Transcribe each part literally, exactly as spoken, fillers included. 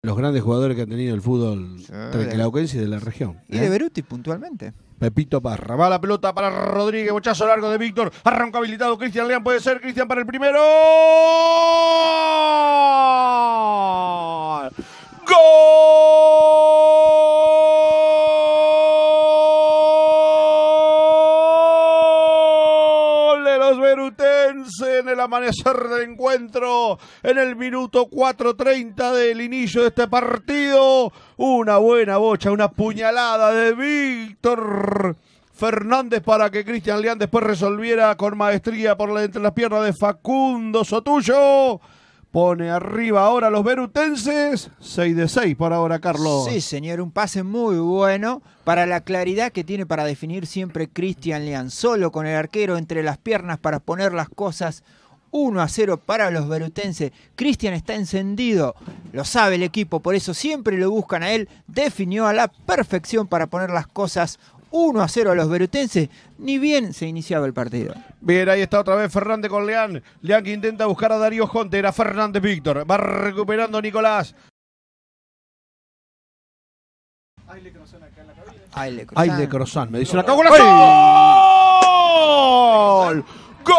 Los grandes jugadores que ha tenido el fútbol sí, trequelauquense y de la región. Y ¿eh? de Beruti puntualmente. Pepito Parra. Va la pelota para Rodríguez. Bochazo largo de Víctor. Arranca habilitado Cristian Leán. Puede ser Cristian para el primero. ¡Gol! De los berutenses en el amanecer del encuentro. En el minuto cuatro treinta del inicio de este partido. Una buena bocha, una puñalada de Víctor Fernández para que Cristian Leán después resolviera con maestría por la, entre las piernas de Facundo Sotullo. Pone arriba ahora los berutenses, seis de seis por ahora, Carlos. Sí, señor, un pase muy bueno para la claridad que tiene para definir siempre Cristian Leán. Solo con el arquero entre las piernas para poner las cosas uno a cero para los berutenses. Cristian está encendido, lo sabe el equipo, por eso siempre lo buscan a él. Definió a la perfección para poner las cosas uno a cero a los berutenses, ni bien se iniciaba el partido. Bien, ahí está otra vez Fernández con Leán. Leán que intenta buscar a Darío Jonte, era Fernández Víctor. Va recuperando Nicolás. Aile Crozán acá en la cabina. Aile Crozán, me dice acá. ¡Gol! ¡Gol! ¡Gol!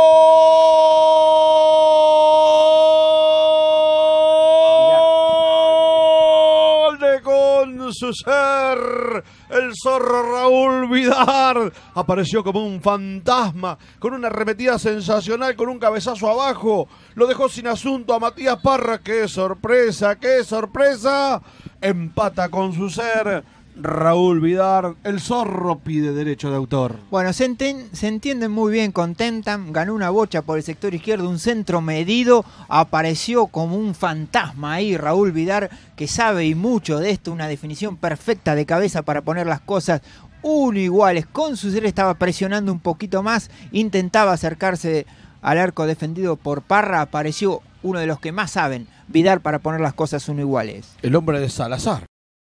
De con su ser. El zorro Raúl Vidar apareció como un fantasma, con una arremetida sensacional, con un cabezazo abajo. Lo dejó sin asunto a Matías Parra. ¡Qué sorpresa, qué sorpresa! Empata con su ser Raúl Vidar. El zorro pide derecho de autor. Bueno, se, enten, se entiende muy bien con Tentam. Ganó una bocha por el sector izquierdo, un centro medido. Apareció como un fantasma ahí Raúl Vidar, que sabe y mucho de esto. Una definición perfecta de cabeza para poner las cosas uno iguales. Con su ser estaba presionando un poquito más. Intentaba acercarse al arco defendido por Parra. Apareció uno de los que más saben, Vidar, para poner las cosas uno iguales. El hombre de Salazar.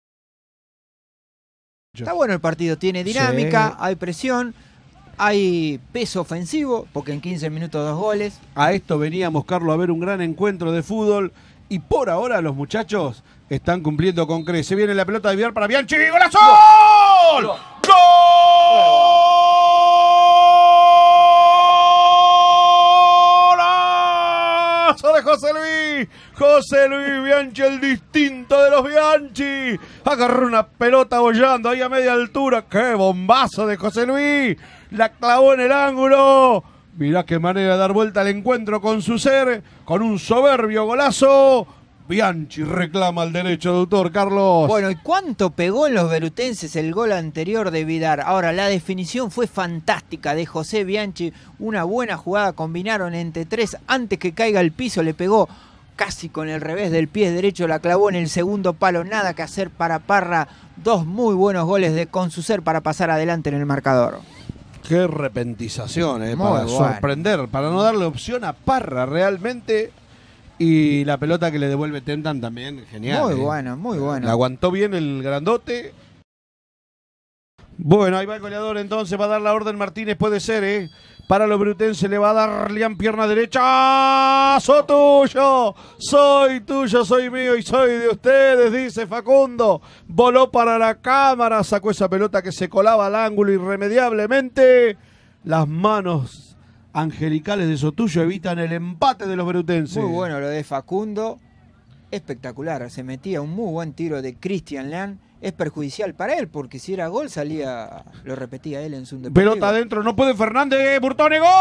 Está bueno el partido, tiene dinámica, sí. Hay presión, hay peso ofensivo, porque en quince minutos dos goles. A esto veníamos, Carlos, a ver un gran encuentro de fútbol. Y por ahora los muchachos están cumpliendo con creces. Viene la pelota de Vidar para Bianchi. ¡Golazo! ¡Gol! ¡Gol! ¡Golazo de José Luis! José Luis Bianchi, el distinto de los Bianchi. Agarró una pelota bollando ahí a media altura. ¡Qué bombazo de José Luis! La clavó en el ángulo. Mirá qué manera de dar vuelta al encuentro con su ser. Con un soberbio golazo. Bianchi reclama el derecho de autor, Carlos. Bueno, ¿y cuánto pegó en los berutenses el gol anterior de Vidar? Ahora, la definición fue fantástica de José Bianchi. Una buena jugada, combinaron entre tres. Antes que caiga al piso le pegó casi con el revés del pie derecho, la clavó en el segundo palo. Nada que hacer para Parra. Dos muy buenos goles de Consucer para pasar adelante en el marcador. Qué repentización, eh, para bueno. sorprender, para no darle opción a Parra realmente. Y la pelota que le devuelve Tentam también, genial. Muy eh. bueno, muy bueno. La aguantó bien el grandote. Bueno, ahí va el goleador entonces, va a dar la orden Martínez, puede ser, ¿eh? Para los berutenses le va a dar Leán pierna derecha. ¡Soy tuyo! Soy tuyo, soy mío y soy de ustedes, dice Facundo. Voló para la cámara, sacó esa pelota que se colaba al ángulo irremediablemente. Las manos angelicales de Sotullo evitan el empate de los berutenses. Muy bueno lo de Facundo. Espectacular, se metía un muy buen tiro de Cristian Leán. Es perjudicial para él, porque si era gol salía, lo repetía él en su deportivo. Pelota adentro, no puede Fernández, Burtone, ¡gol!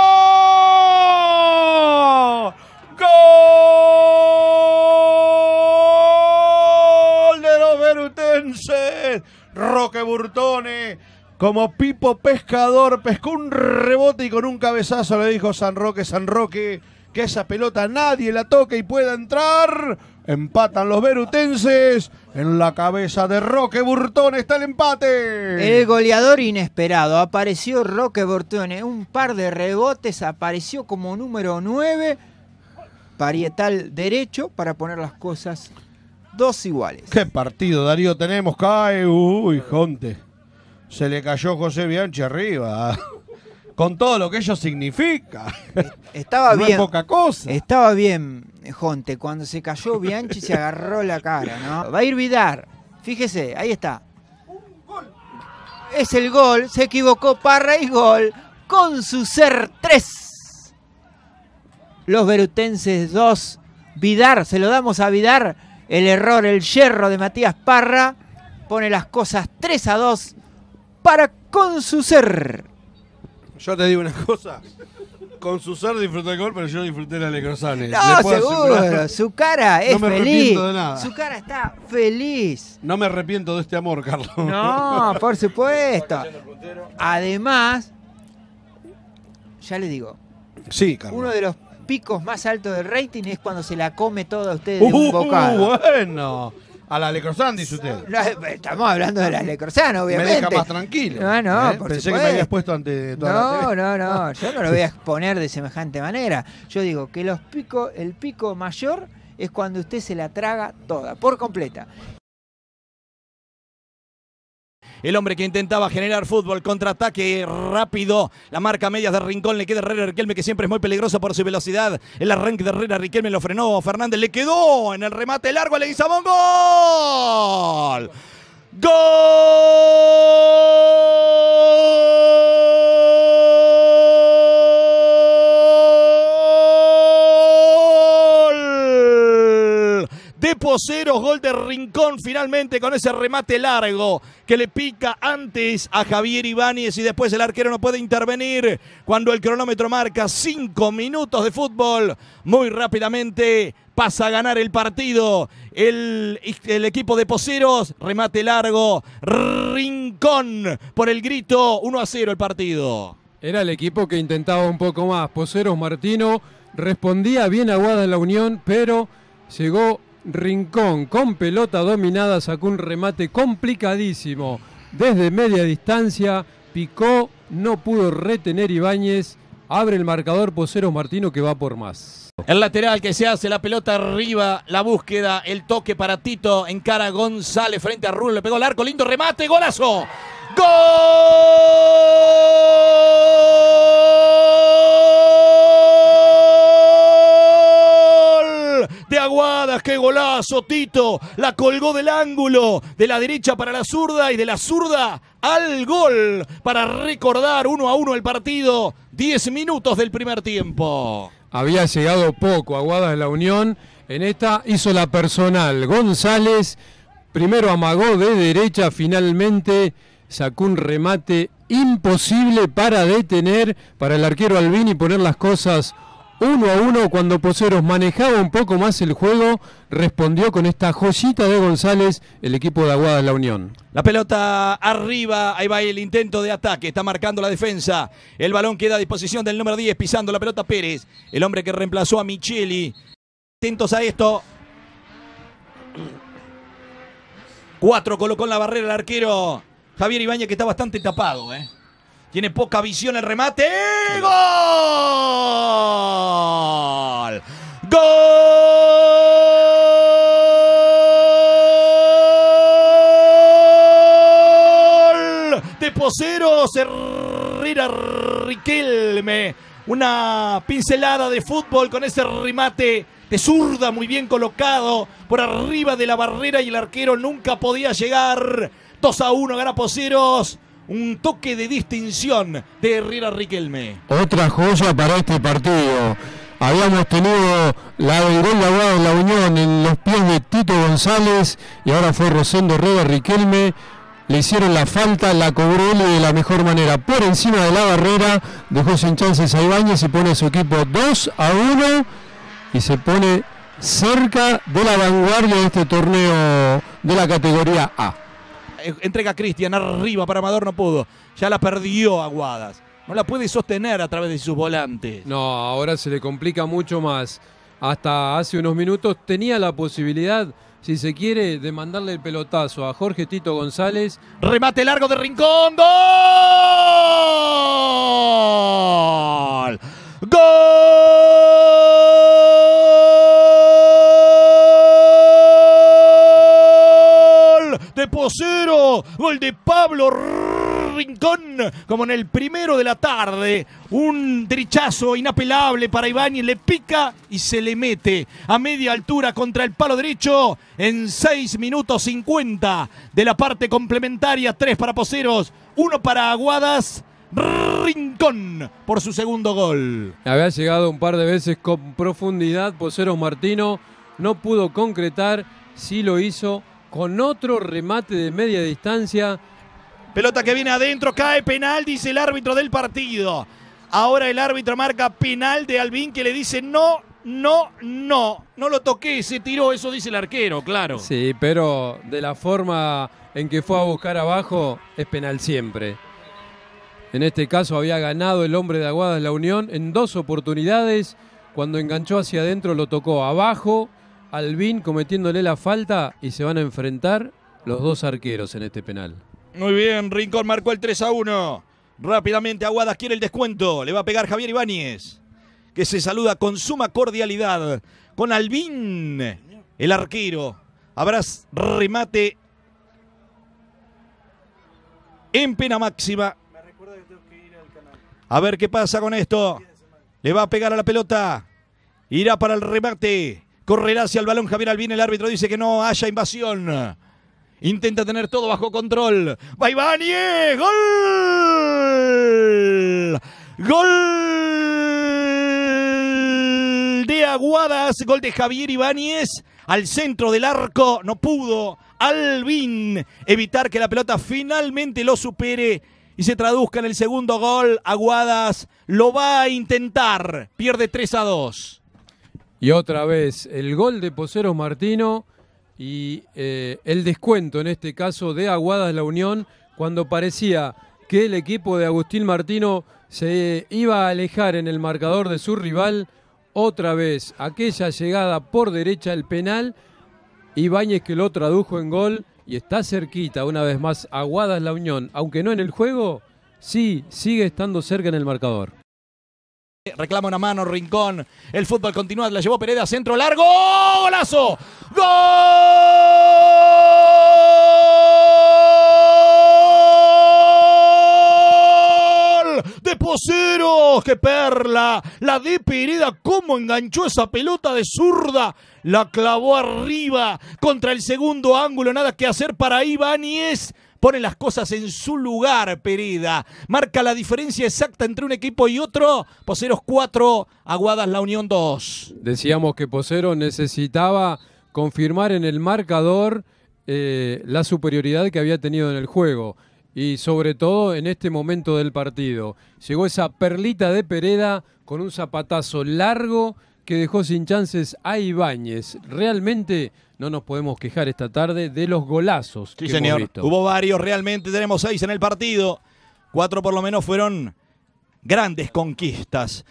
¡Gol de los berutenses! Roque Burtone, como Pipo Pescador, pescó un rebote y con un cabezazo le dijo San Roque, San Roque, que esa pelota nadie la toque y pueda entrar. Empatan los berutenses. En la cabeza de Roque Burtone está el empate. El goleador inesperado. Apareció Roque Burtone. Un par de rebotes. Apareció como número nueve. Parietal derecho para poner las cosas dos iguales. Qué partido, Darío, tenemos. Cae. Uy, Jonte. Se le cayó José Bianchi arriba. con todo lo que ello significa. Estaba no bien. es poca cosa. Estaba bien, Jonte, cuando se cayó Bianchi se agarró la cara, ¿no? Va a ir Vidar. Fíjese, ahí está. Es el gol, se equivocó Parra y gol. Con su ser tres. Los verutenses dos. Vidar, se lo damos a Vidar. El error, el yerro de Matías Parra. Pone las cosas tres a dos para Con su ser. Yo te digo una cosa. Con su ser disfruté el gol, pero yo disfruté la Lecrosane. No, seguro. Asegurar. Su cara es no me feliz. arrepiento de nada. Su cara está feliz. No me arrepiento de este amor, Carlos. No, por supuesto. Además, ya les digo. Sí, Carlos. Uno de los picos más altos del rating es cuando se la come toda a ustedes de un uh, bocado. Bueno. A la Lecrosane, dice usted. No, estamos hablando de la Lecrosane, obviamente. Me deja más tranquilo. No, no, ¿eh? por Pensé supuesto. que me había expuesto ante toda no, la T V. No, no, yo no lo voy a exponer de semejante manera. Yo digo que los picos, el pico mayor es cuando usted se la traga toda, por completa. El hombre que intentaba generar fútbol, contraataque rápido. La marca medias de Rincón le queda a Herrera Riquelme, que siempre es muy peligroso por su velocidad. El arranque de Herrera Riquelme lo frenó Fernández. Le quedó en el remate largo a Leguizamón. ¡Gol! ¡Gol! De Poceros, gol de Rincón finalmente con ese remate largo que le pica antes a Javier Ibáñez y después el arquero no puede intervenir cuando el cronómetro marca cinco minutos de fútbol. Muy rápidamente pasa a ganar el partido el, el equipo de Poceros. Remate largo, Rincón por el grito, uno a cero el partido. Era el equipo que intentaba un poco más. Poceros Martino respondía bien aguada en la Unión, pero llegó Rincón con pelota dominada, sacó un remate complicadísimo desde media distancia, picó, no pudo retener Ibáñez, abre el marcador Poceros Martino que va por más. El lateral que se hace, la pelota arriba, la búsqueda, el toque para Tito, encara González frente a Rulo, le pegó el arco, lindo remate, golazo. ¡Gol! De Aguadas, qué golazo, Tito, la colgó del ángulo, de la derecha para la zurda y de la zurda al gol, para recordar uno a uno el partido, diez minutos del primer tiempo. Había llegado poco Aguadas en la Unión, en esta hizo la personal, González primero amagó de derecha, finalmente sacó un remate imposible para detener, para el arquero Albini poner las cosas uno a uno. Cuando Poceros manejaba un poco más el juego, respondió con esta joyita de González el equipo de Aguadas La Unión. La pelota arriba, ahí va el intento de ataque, está marcando la defensa. El balón queda a disposición del número diez, pisando la pelota Pérez, el hombre que reemplazó a Micheli. Atentos a esto. Cuatro colocó en la barrera el arquero Javier Ibáñez, que está bastante tapado, ¿eh? Tiene poca visión el remate. ¡Gol! ¡Gol! De Poceros, Herrera Riquelme. Una pincelada de fútbol con ese remate de zurda muy bien colocado por arriba de la barrera y el arquero nunca podía llegar. dos a uno gana Poceros. Un toque de distinción de Herrera Riquelme. Otra joya para este partido. Habíamos tenido la del gol de Aguadas en la Unión en los pies de Tito González y ahora fue Rosendo Herrera Riquelme. Le hicieron la falta, la cobró él de la mejor manera. Por encima de la barrera, dejó sin chances a Ibáñez y pone a su equipo dos a uno y se pone cerca de la vanguardia de este torneo de la categoría A. Entrega a Cristian arriba para Amador, no pudo. Ya la perdió Aguadas. No la puede sostener a través de sus volantes. No, ahora se le complica mucho más. Hasta hace unos minutos tenía la posibilidad, si se quiere, de mandarle el pelotazo a Jorge Tito González. Remate largo de Rincón. ¡Gol! ¡Gol! De Poceros, gol de Pablo Rincón, como en el primero de la tarde. Un derechazo inapelable para Ibáñez, le pica y se le mete a media altura contra el palo derecho en seis minutos cincuenta de la parte complementaria. Tres para Poseros, uno para Aguadas. Rincón por su segundo gol. Había llegado un par de veces con profundidad Poseros Martino, no pudo concretar, sí lo hizo con otro remate de media distancia. Pelota que viene adentro, cae penal, dice el árbitro del partido. Ahora el árbitro marca penal de Albín, que le dice no, no, no. No lo toqué, se tiró, eso dice el arquero, claro. Sí, pero de la forma en que fue a buscar abajo, es penal siempre. En este caso había ganado el hombre de Aguadas La Unión en dos oportunidades. Cuando enganchó hacia adentro lo tocó abajo, Albín cometiéndole la falta, y se van a enfrentar los dos arqueros en este penal. Muy bien, Rincón marcó el tres a uno. Rápidamente Aguadas quiere el descuento. Le va a pegar Javier Ibáñez, que se saluda con suma cordialidad con Albín, el arquero. Habrá remate en pena máxima. A ver qué pasa con esto. Le va a pegar a la pelota. Irá para el remate. Correrá hacia el balón Javier Albín. El árbitro dice que no haya invasión. Intenta tener todo bajo control. ¡Va Ibáñez! ¡Gol! ¡Gol de Aguadas! Gol de Javier Ibáñez. Al centro del arco. No pudo Albín evitar que la pelota finalmente lo supere y se traduzca en el segundo gol. Aguadas lo va a intentar. Pierde tres a dos. Y otra vez el gol de Poseros Martino y eh, el descuento en este caso de Aguadas La Unión, cuando parecía que el equipo de Agustín Martino se iba a alejar en el marcador de su rival. Otra vez aquella llegada por derecha, el penal, Ibáñez que lo tradujo en gol. Y está cerquita una vez más Aguadas La Unión, aunque no en el juego, sí, sigue estando cerca en el marcador. Reclama una mano Rincón, el fútbol continúa, la llevó Pereda, centro largo, ¡golazo! ¡Gol de Poseros! ¡Qué perla! La de Pereda, cómo enganchó esa pelota de zurda. La clavó arriba contra el segundo ángulo. Nada que hacer para Ibáñez. Pone las cosas en su lugar Pereda. Marca la diferencia exacta entre un equipo y otro. Poseros cuatro, Aguadas La Unión dos. Decíamos que Poseros necesitaba confirmar en el marcador eh, la superioridad que había tenido en el juego. Y sobre todo en este momento del partido. Llegó esa perlita de Pereda con un zapatazo largo que dejó sin chances a Ibáñez. Realmente no nos podemos quejar esta tarde de los golazos Sí, que señor. hemos visto. Hubo varios, realmente tenemos seis en el partido. Cuatro por lo menos fueron grandes conquistas.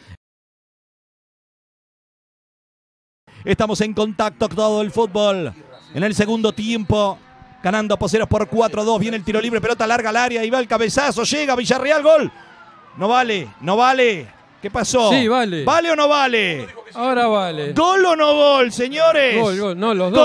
Estamos en contacto todo el fútbol. En el segundo tiempo, ganando Poseros por cuatro a dos. Viene el tiro libre, pelota larga al área. Y va el cabezazo, llega Villarreal, gol. No vale, no vale. ¿Qué pasó? Sí, vale. ¿Vale o no vale? Ahora vale. ¿Gol o no gol, señores? Gol, gol. No, los dos.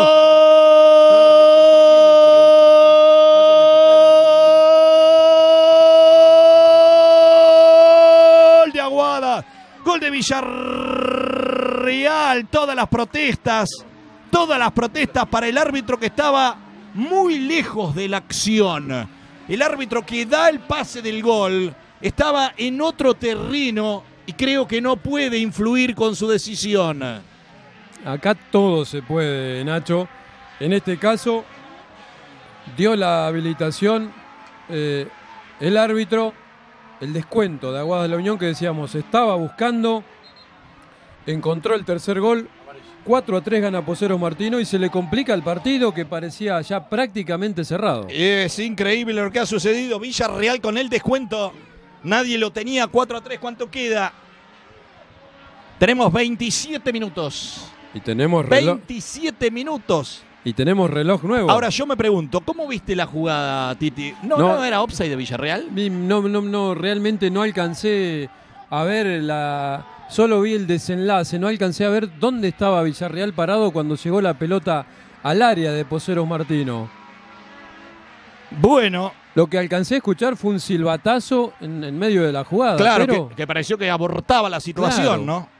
¡Gol de Aguada! Gol de Villarreal. Todas las protestas, todas las protestas para el árbitro que estaba muy lejos de la acción. El árbitro que da el pase del gol estaba en otro terreno y creo que no puede influir con su decisión. Acá todo se puede, Nacho. En este caso, dio la habilitación eh, el árbitro, el descuento de Aguadas La Unión que decíamos, estaba buscando, encontró el tercer gol, cuatro a tres gana Poseros Martino y se le complica el partido que parecía ya prácticamente cerrado. Es increíble lo que ha sucedido. Villarreal con el descuento. Nadie lo tenía, cuatro a tres. ¿Cuánto queda? Tenemos veintisiete minutos. Y tenemos reloj. veintisiete minutos. Y tenemos reloj nuevo. Ahora yo me pregunto, ¿cómo viste la jugada, Titi? ¿No, no, no era offside de Villarreal? No, no, no, realmente no alcancé a ver la... Solo vi el desenlace, no alcancé a ver dónde estaba Villarreal parado cuando llegó la pelota al área de Poseros Martino. Bueno. Lo que alcancé a escuchar fue un silbatazo en, en medio de la jugada. Claro, pero... que, que pareció que abortaba la situación, Claro. ¿no?